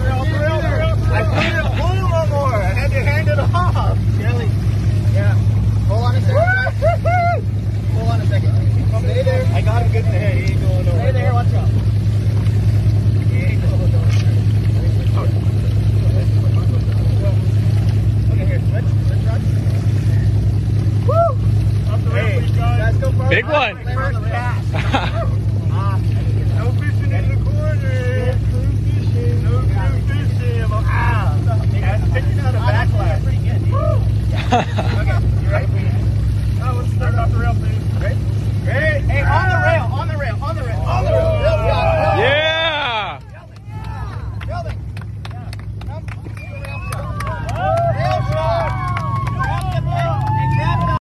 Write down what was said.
I couldn't pull no more. I had to hand it off. Jelly. Yeah. Hold on a second. Hold on a second. Stay there. I got him good in the head. He ain't going nowhere. Stay there. Watch out.